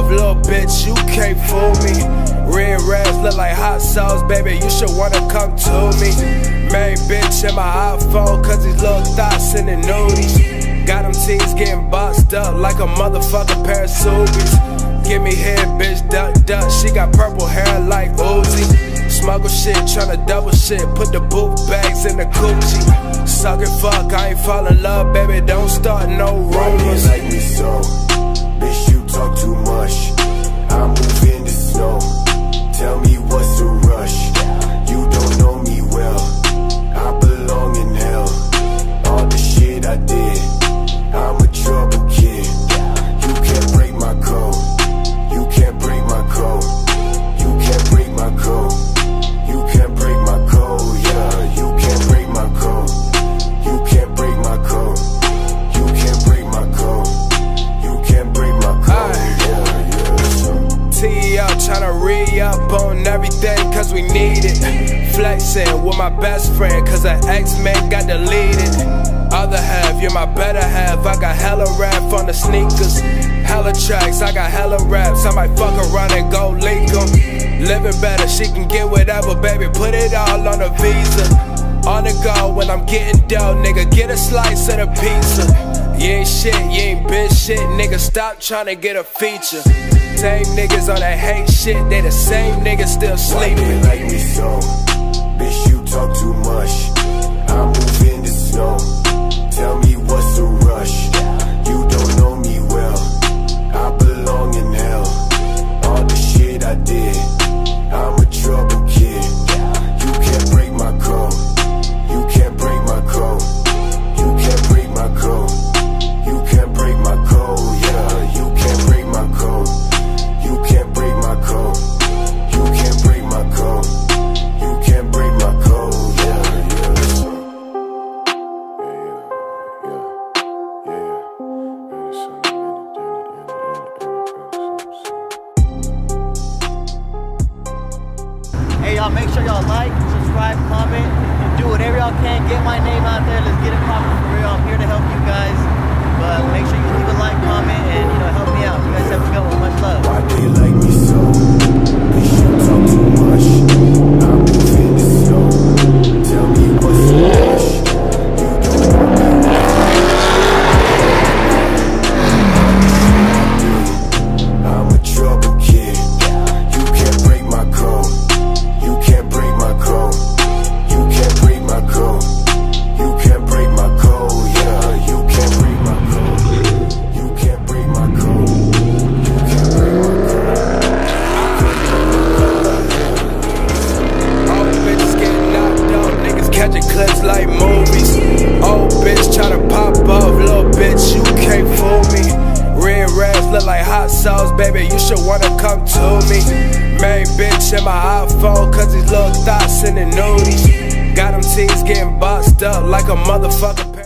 off, little bitch, you can't fool me. Red rags look like hot sauce, baby, you should wanna come to me. Main bitch in my iPhone, cause these little thoughts in the nudies. Got them teens getting boxed up like a motherfucking pair of Subies. Give me head, bitch, duck, duck, she got purple hair like Uzi. Smuggle shit, tryna double shit, put the boot bags in the coochie. Suck it, fuck, I ain't fall in love, baby, don't start no rumors. Like me so, bitch, you talk too much. I move in the snow, tell me what's the rush. You don't know me well, I belong in hell. All the shit I did, I'm a trouble kid. You can't break my code, you can't break my code. You can't break my code, you can't break my code, yeah. You can't break my code, you can't break my code. You can't break my code, you can't break my code, yeah, yeah. T up, tryna re-up on everything cause we need it. Flexing with my best friend cause her ex-man got deleted. Other half, you're my better half, I got hella rap on the sneakers. Hella tracks, I got hella raps, I might fuck around and go leak them. Living better, she can get whatever, baby, put it all on a visa. On the go when I'm getting dough, nigga, get a slice of the pizza. You ain't shit, you ain't been shit, nigga, stop tryna get a feature. Same niggas on that hate shit, they the same niggas still sleeping. Like me so, bitch, you talk too much. I move in the snow, tell me what's the rush. You don't know me well, I belong in hell. All the shit I did, I'm a trouble kid. You can't break my code, you can't break my code. You can't break my code, you can't break my code, yeah. You can't break my code, you can't break my code. You can't break my code, you can't break my code, yeah, yeah. Hey y'all, make sure y'all like, subscribe, comment, and do whatever y'all can. Get my name out there. Let's get it popping for real. I'm here to help you guys. But make sure you leave a like, comment, and help me out. You guys have a good one. Much love. Why they like me so? Bitch, you talk too much. I move in the snow. Tell me what's the rush. You don't know me well. I'm a trouble kid. You can't break my code. You can't break my code. You can't break my code. You can't break my code, yeah. You can't break my code. You can't break my code. You can't break my code. Old bitches getting knocked up, niggas catching clips like movies. Old bitch tryna pop off, little bitch, you can't fool me. Red rags look like hot sauce, baby, you should wanna come to me. Main bitch in my iPhone, cause these little thoughts in the nudies. Got them teens getting boxed up like a motherfucker.